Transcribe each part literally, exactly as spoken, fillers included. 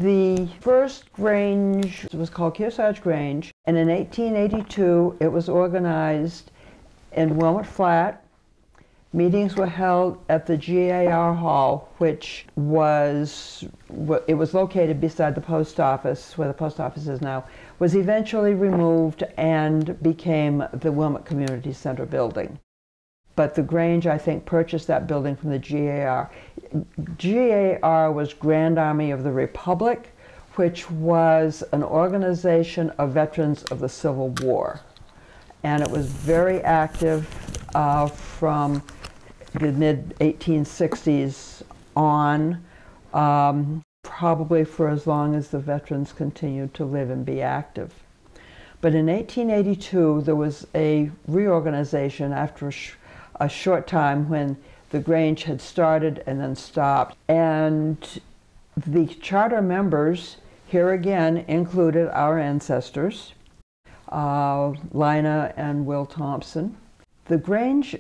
The first Grange was called Kearsarge Grange, and in eighteen eighty-two it was organized in Wilmot Flat. Meetings were held at the G A R Hall, which was, it was located beside the post office, where the post office is now, was eventually removed and became the Wilmot Community Center building. But the Grange, I think, purchased that building from the G A R. G A R was Grand Army of the Republic, which was an organization of veterans of the Civil War. And it was very active uh, from the mid eighteen sixties on, um, probably for as long as the veterans continued to live and be active. But in eighteen eighty-two, there was a reorganization after a, sh a short time when the Grange had started and then stopped. And the charter members, here again, included our ancestors, uh, Lina and Will Thompson. The Grange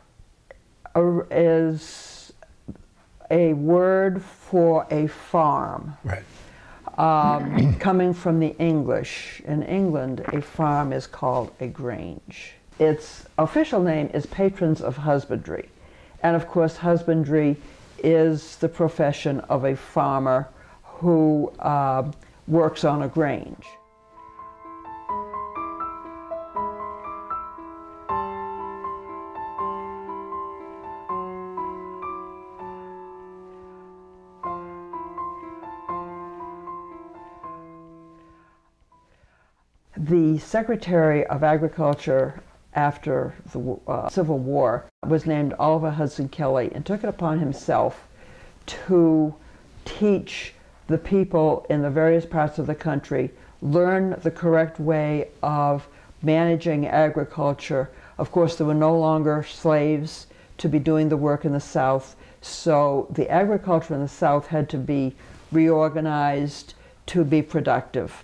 is a word for a farm. Right. Um, coming from the English. In England, a farm is called a grange. Its official name is Patrons of Husbandry. And of course, husbandry is the profession of a farmer who uh, works on a grange. The Secretary of Agriculture after the uh, Civil War was named Oliver Hudson Kelly and took it upon himself to teach the people in the various parts of the country, learn the correct way of managing agriculture. Of course, there were no longer slaves to be doing the work in the South, so the agriculture in the South had to be reorganized to be productive.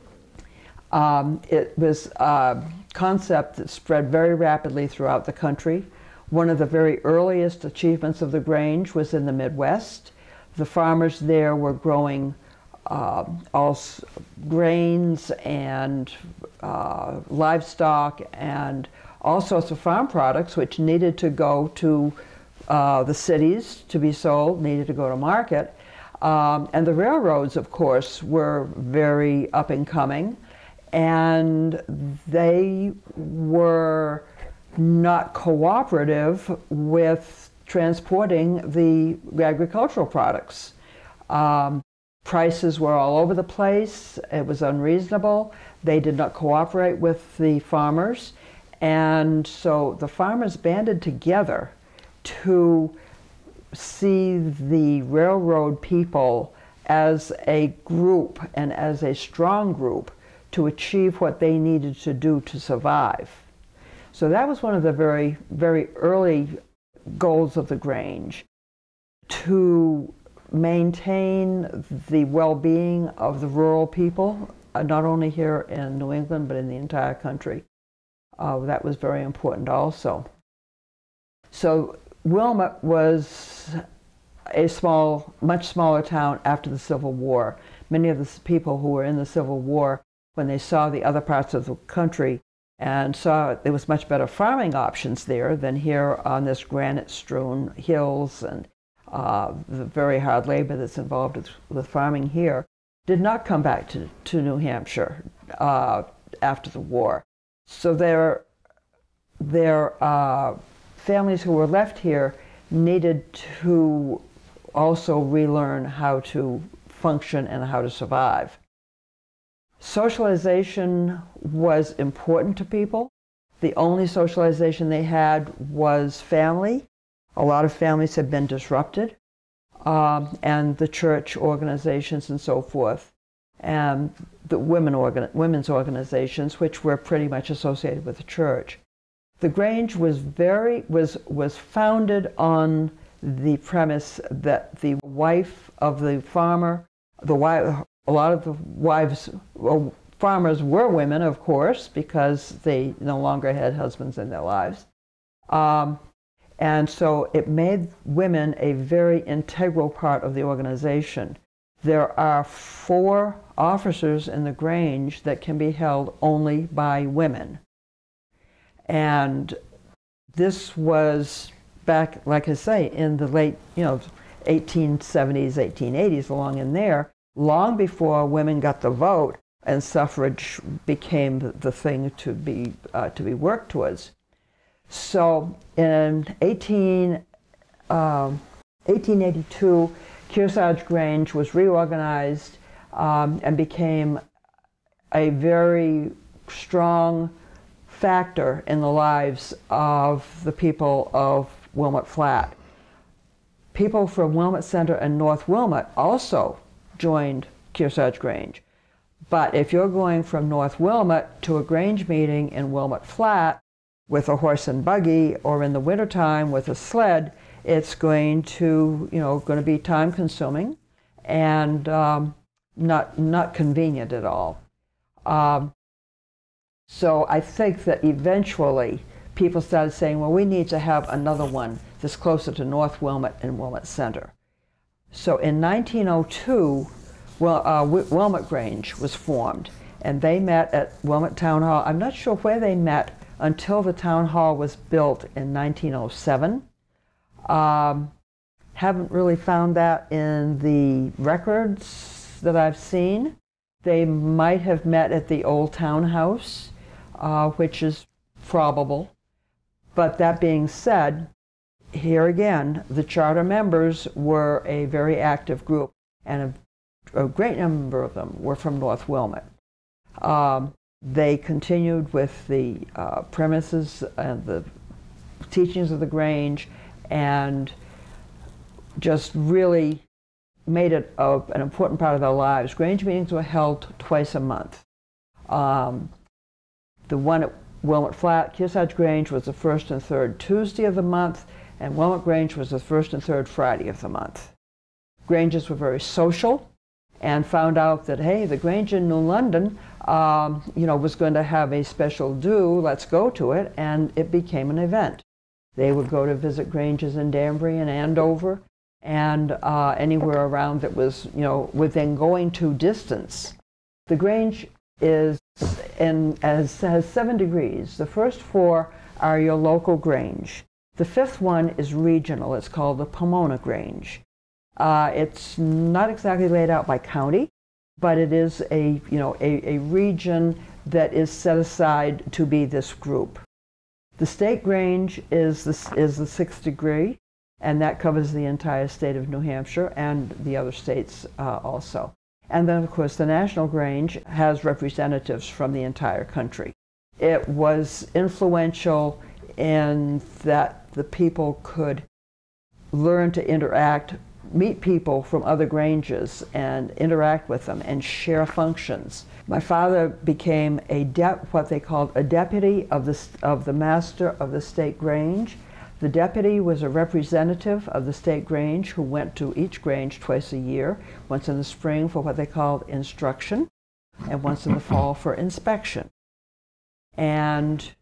Um, it was a concept that spread very rapidly throughout the country. One of the very earliest achievements of the Grange was in the Midwest. The farmers there were growing uh, all grains and uh, livestock and all sorts of farm products which needed to go to uh, the cities to be sold, needed to go to market. Um, and the railroads, of course, were very up and coming. And they were not cooperative with transporting the agricultural products. Um, prices were all over the place. It was unreasonable. They did not cooperate with the farmers. And so the farmers banded together to see the railroad people as a group and as a strong group to achieve what they needed to do to survive. So that was one of the very, very early goals of the Grange, to maintain the well-being of the rural people, uh, not only here in New England, but in the entire country. Uh, that was very important also. So Wilmot was a small, much smaller town after the Civil War. Many of the people who were in the Civil War, when they saw the other parts of the country and saw there was much better farming options there than here on this granite-strewn hills and uh, the very hard labor that's involved with, with farming here, did not come back to, to New Hampshire uh, after the war. So their, their uh, families who were left here needed to also relearn how to function and how to survive. Socialization was important to people. The only socialization they had was family. A lot of families had been disrupted, um, and the church organizations and so forth, and the women organ women's organizations, which were pretty much associated with the church. The Grange was very was was founded on the premise that the wife of the farmer, the wife. A lot of the wives, well, farmers were women, of course, because they no longer had husbands in their lives. Um, and so it made women a very integral part of the organization. there are four officers in the Grange that can be held only by women. And this was back, like I say, in the late, you know, eighteen seventies, eighteen eighties, along in there, long before women got the vote and suffrage became the thing to be, uh, to be worked towards. So in eighteen, um, eighteen eighty-two, Kearsarge Grange was reorganized um, and became a very strong factor in the lives of the people of Wilmot Flat. People from Wilmot Center and North Wilmot also joined Kearsarge Grange. But if you're going from North Wilmot to a Grange meeting in Wilmot Flat with a horse and buggy, or in the wintertime with a sled, it's going to, you know, going to be time consuming and um, not, not convenient at all. Um, so I think that eventually people started saying, well, we need to have another one that's closer to North Wilmot and Wilmot Center. So in nineteen oh two, well, uh, Wilmot Grange was formed, and they met at Wilmot Town Hall. I'm not sure where they met until the town hall was built in nineteen oh seven. Um, haven't really found that in the records that I've seen. They might have met at the old townhouse, uh, which is probable. But that being said, here again, the charter members were a very active group, and a, a great number of them were from North Wilmot. Um, they continued with the uh, premises and the teachings of the Grange, and just really made it a, an important part of their lives. Grange meetings were held twice a month. Um, the one at Wilmot Flat, Kearsarge Grange, was the first and third Tuesday of the month, and Wilmot Grange was the first and third Friday of the month. Granges were very social, and found out that, hey, the Grange in New London, um, you know, was going to have a special do, let's go to it, and it became an event. They would go to visit Granges in Danbury and Andover, and uh, anywhere around that was, you know, within going to distance. The Grange is, in, as, has seven degrees. The first four are your local Grange. The fifth one is regional. It's called the Pomona Grange. Uh, it's not exactly laid out by county, but it is a, you know, a, a region that is set aside to be this group. The State Grange is the, is the sixth degree, and that covers the entire state of New Hampshire and the other states uh, also. And then, of course, the National Grange has representatives from the entire country. It was influential in that the people could learn to interact, meet people from other Granges and interact with them and share functions. My father became a de- what they called a deputy of the, of the master of the State Grange. The deputy was a representative of the State Grange who went to each Grange twice a year, once in the spring for what they called instruction, and once in the fall for inspection. And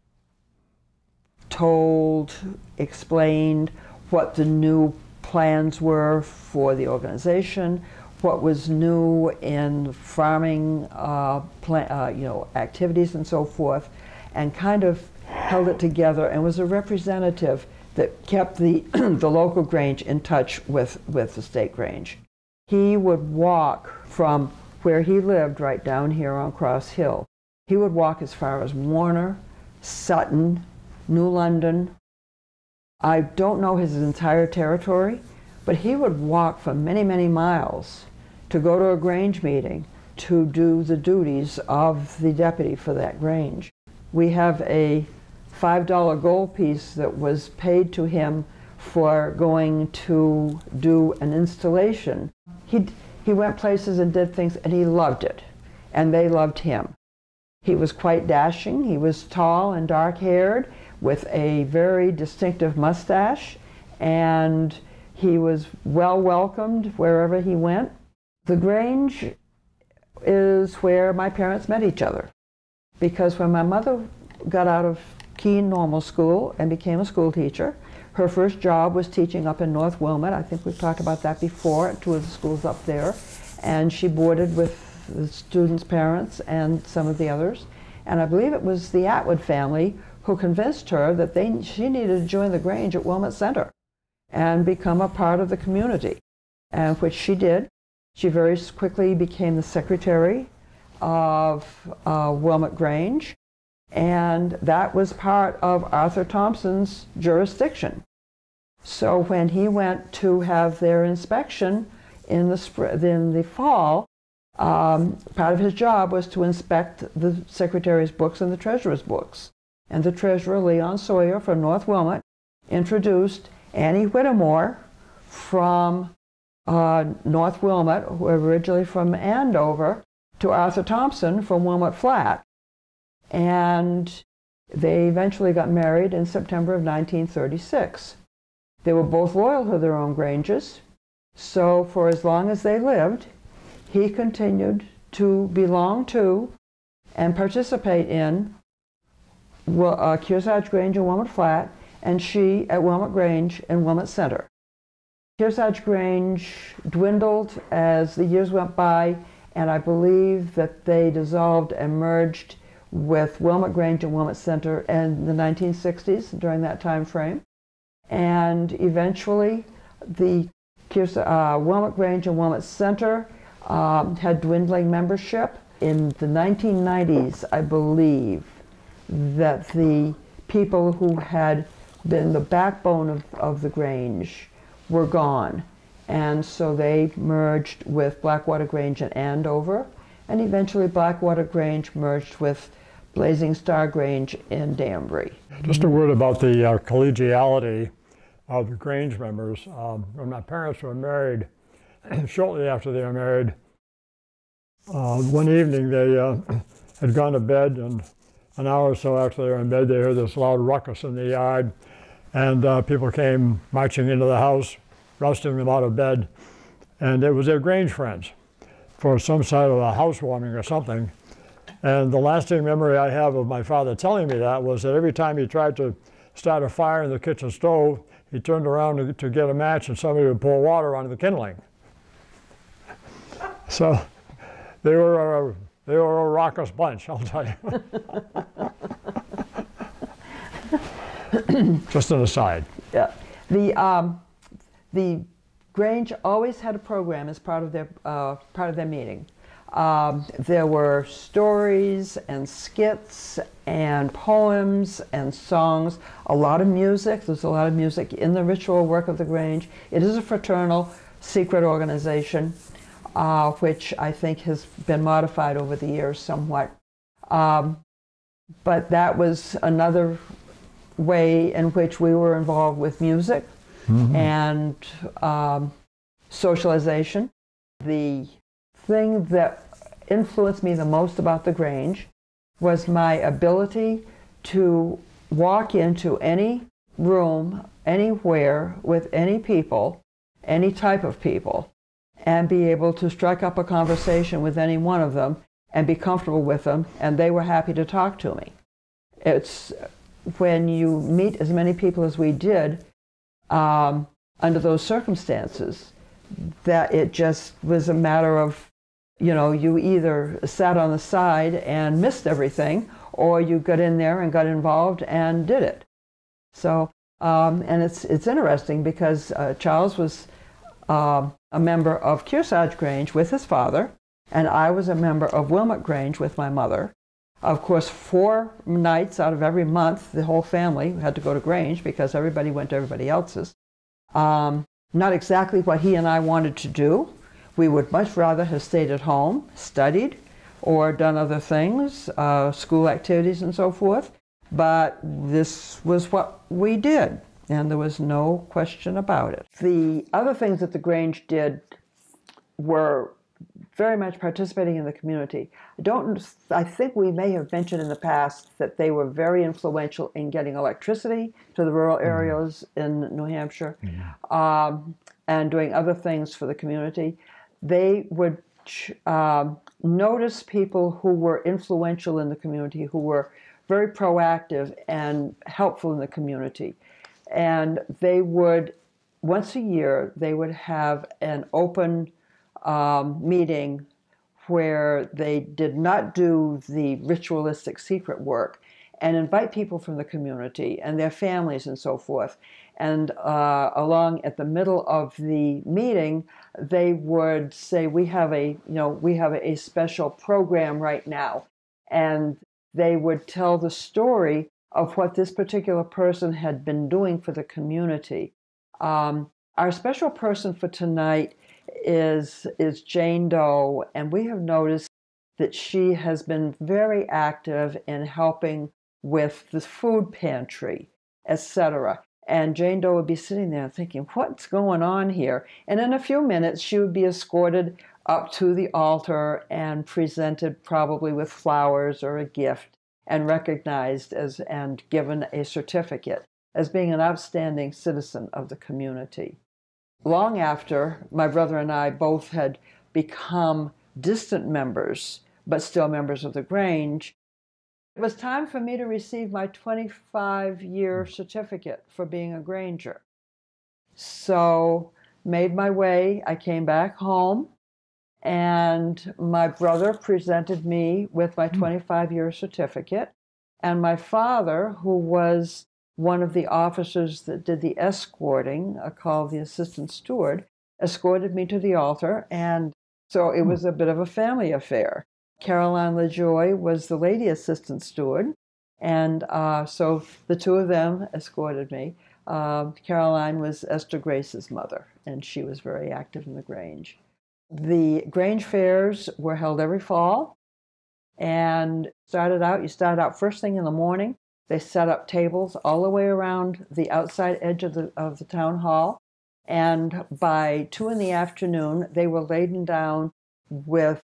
told, explained what the new plans were for the organization, what was new in farming uh, plant, uh, you know, activities and so forth, and kind of held it together and was a representative that kept the, the local Grange in touch with, with the State Grange. He would walk from where he lived right down here on Cross Hill. He would walk as far as Warner, Sutton, New London. I don't know his entire territory, but he would walk for many, many miles to go to a Grange meeting to do the duties of the deputy for that Grange. We have a five dollar gold piece that was paid to him for going to do an installation. He, he went places and did things, and he loved it, and they loved him. He was quite dashing. He was tall and dark-haired with a very distinctive mustache, and he was well welcomed wherever he went. The Grange is where my parents met each other, because when my mother got out of Keene Normal School and became a school teacher. Her first job was teaching up in North Wilmot. I think we've talked about that before, at two of the schools up there. And she boarded with the students' parents and some of the others. And I believe it was the Atwood family who convinced her that they, she needed to join the Grange at Wilmot Center and become a part of the community, and which she did. She very quickly became the secretary of uh, Wilmot Grange, and that was part of Arthur Thompson's jurisdiction. So when he went to have their inspection in the, spring, in the fall, um, part of his job was to inspect the secretary's books and the treasurer's books. And the treasurer, Leon Sawyer from North Wilmot, introduced Annie Whittemore from uh, North Wilmot, who were originally from Andover, to Arthur Thompson from Wilmot Flat. And they eventually got married in September of nineteen thirty-six. They were both loyal to their own Granges, so for as long as they lived, he continued to belong to and participate in uh, Kearsarge Grange and Wilmot Flat, and she at Wilmot Grange and Wilmot Center. Kearsarge Grange dwindled as the years went by, and I believe that they dissolved and merged with Wilmot Grange and Wilmot Center in the nineteen sixties, during that time frame. And eventually, the uh, Wilmot Grange and Wilmot Center um, had dwindling membership. In the nineteen nineties, I believe, that the people who had been the backbone of, of the Grange were gone. And so they merged with Blackwater Grange and Andover, and eventually Blackwater Grange merged with Blazing Star Grange in Danbury. Just a word about the uh, collegiality of the Grange members. Um, when my parents were married, shortly after they were married, uh, one evening they uh, had gone to bed, and an hour or so after they were in bed, they heard this loud ruckus in the yard, and uh, people came marching into the house, rousting them out of bed, and it was their Grange friends for some sort of a housewarming or something. And the lasting memory I have of my father telling me that was that every time he tried to start a fire in the kitchen stove, he turned around to, to get a match and somebody would pour water onto the kindling. So they were a, they were a raucous bunch, I'll tell you. Just an aside. Yeah. The, um, the Grange always had a program as part of their, uh, part of their meeting. Um, there were stories and skits and poems and songs, a lot of music. There's a lot of music in the ritual work of the Grange. It is a fraternal, secret organization, uh, which I think has been modified over the years somewhat. Um, but that was another way in which we were involved with music mm-hmm. and um, socialization. The thing that influenced me the most about the Grange was my ability to walk into any room, anywhere, with any people, any type of people, and be able to strike up a conversation with any one of them and be comfortable with them, and they were happy to talk to me. It's when you meet as many people as we did um, under those circumstances that it just was a matter of, you know, you either sat on the side and missed everything, or you got in there and got involved and did it. So, um, and it's it's interesting because uh, Charles was uh, a member of Kearsarge Grange with his father, and I was a member of Wilmot Grange with my mother. Of course, four nights out of every month, the whole family had to go to Grange because everybody went to everybody else's. Um, not exactly what he and I wanted to do. We would much rather have stayed at home, studied, or done other things, uh, school activities and so forth. But this was what we did, and there was no question about it. The other things that the Grange did were very much participating in the community. I don't, I think we may have mentioned in the past that they were very influential in getting electricity to the rural areas mm-hmm. in New Hampshire, mm-hmm. um, and doing other things for the community. They would um, notice people who were influential in the community, who were very proactive and helpful in the community. And they would, once a year, they would have an open um, meeting where they did not do the ritualistic secret work and invite people from the community and their families and so forth. And uh, along at the middle of the meeting, they would say, we have a, you know, we have a special program right now. And they would tell the story of what this particular person had been doing for the community. Um, our special person for tonight is, is Jane Doe, and we have noticed that she has been very active in helping with the food pantry, et cetera. And Jane Doe would be sitting there thinking, what's going on here? And in a few minutes, she would be escorted up to the altar and presented probably with flowers or a gift and recognized as and given a certificate as being an outstanding citizen of the community. Long after my brother and I both had become distant members, but still members of the Grange, it was time for me to receive my twenty-five year certificate for being a Granger. So made my way, I came back home, and my brother presented me with my twenty-five year certificate, and my father, who was one of the officers that did the escorting, uh, called the assistant steward, escorted me to the altar, and so it was a bit of a family affair. Caroline LaJoy was the lady assistant steward, and uh, so the two of them escorted me. Uh, Caroline was Esther Grace's mother, and she was very active in the Grange. The Grange fairs were held every fall, and started out, you started out first thing in the morning. They set up tables all the way around the outside edge of the, of the town hall, and by two in the afternoon, they were laden down with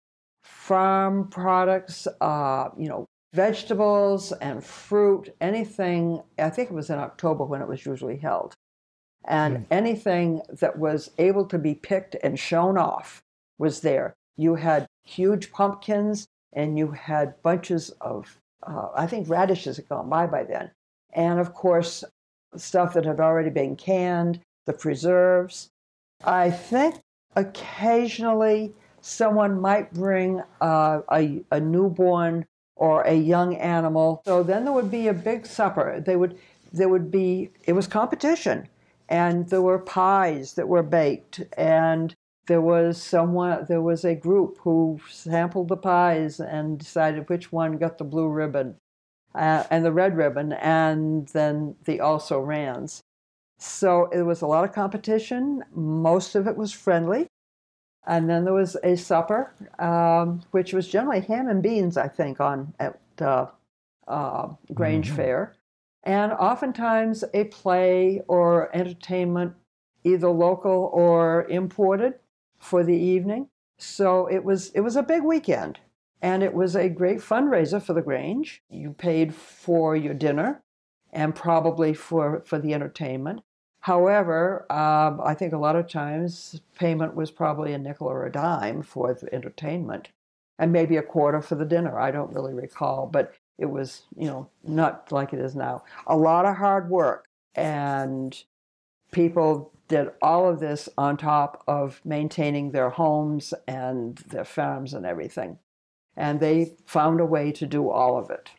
farm products, uh, you know, vegetables and fruit, anything. I think it was in October when it was usually held. And mm. anything that was able to be picked and shown off was there. You had huge pumpkins, and you had bunches of, uh, I think radishes had gone by by then. And of course, stuff that had already been canned, the preserves. I think occasionally someone might bring uh, a, a newborn or a young animal. So then there would be a big supper. They would, there would be, it was competition. And there were pies that were baked. And there was someone, there was a group who sampled the pies and decided which one got the blue ribbon uh, and the red ribbon, and then the also-rans. So it was a lot of competition. Most of it was friendly. And then there was a supper, um, which was generally ham and beans, I think, on at uh, uh, Grange mm-hmm. Fair. And oftentimes a play or entertainment, either local or imported, for the evening. So it was it was a big weekend, and it was a great fundraiser for the Grange. You paid for your dinner and probably for, for the entertainment. However, um, I think a lot of times payment was probably a nickel or a dime for the entertainment, and maybe a quarter for the dinner. I don't really recall, but it was, you know, not like it is now. A lot of hard work, and people did all of this on top of maintaining their homes and their farms and everything. And they found a way to do all of it.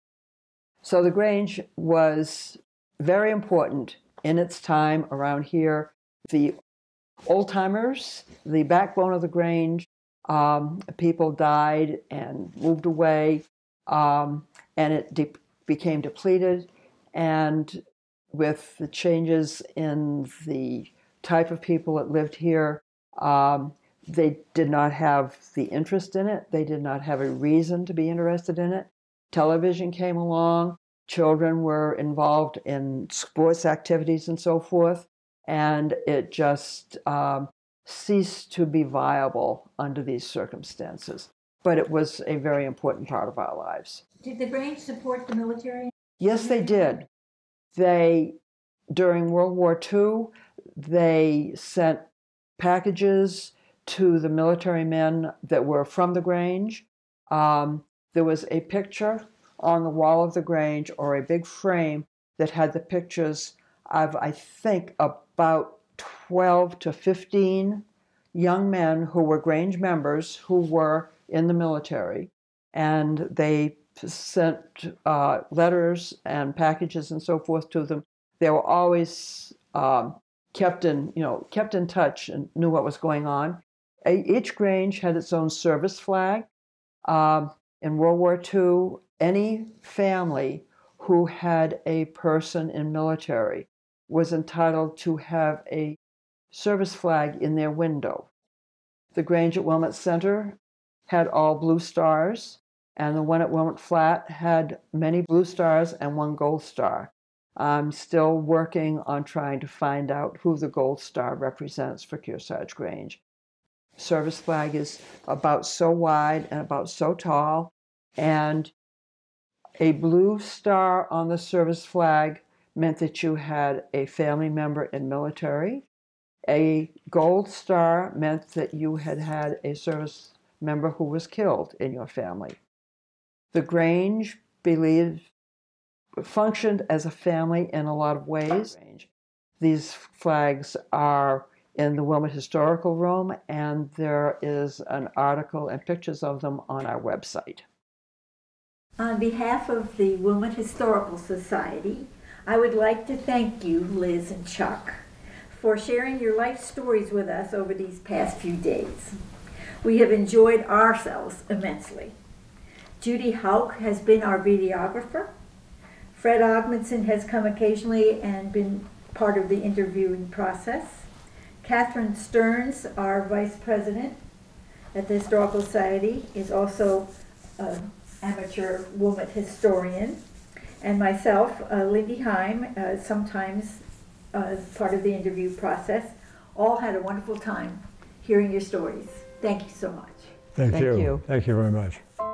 So the Grange was very important in its time around here. The old-timers, the backbone of the Grange, um, people died and moved away, um, and it de- became depleted. And with the changes in the type of people that lived here, um, they did not have the interest in it. They did not have a reason to be interested in it. Television came along. Children were involved in sports activities and so forth, and it just um, ceased to be viable under these circumstances. But it was a very important part of our lives. Did the Grange support the military? Yes, they did. They, during World War Two, they sent packages to the military men that were from the Grange. Um, there was a picture on the wall of the Grange or a big frame that had the pictures of, I think, about twelve to fifteen young men who were Grange members who were in the military. And they sent uh, letters and packages and so forth to them. They were always um, kept in, you know, kept in touch and knew what was going on. Each Grange had its own service flag. Um, in World War Two, any family who had a person in military was entitled to have a service flag in their window. The Grange at Wilmot Center had all blue stars, and the one at Wilmot Flat had many blue stars and one gold star. I'm still working on trying to find out who the gold star represents for Kearsarge Grange. Service flag is about so wide and about so tall, and a blue star on the service flag meant that you had a family member in military. A gold star meant that you had had a service member who was killed in your family. The Grange believed functioned as a family in a lot of ways. These flags are in the Wilmot Historical Room, and there is an article and pictures of them on our website. On behalf of the Wilmot Historical Society, I would like to thank you, Liz and Chuck, for sharing your life stories with us over these past few days. We have enjoyed ourselves immensely. Judy Hauck has been our videographer. Fred Ögmundson has come occasionally and been part of the interviewing process. Catherine Stearns, our vice president at the Historical Society, is also an amateur Wilmot historian. And myself, uh, Lindy Heim, uh, sometimes uh, part of the interview process, all had a wonderful time hearing your stories. Thank you so much. Thank, Thank you. you. Thank you very much.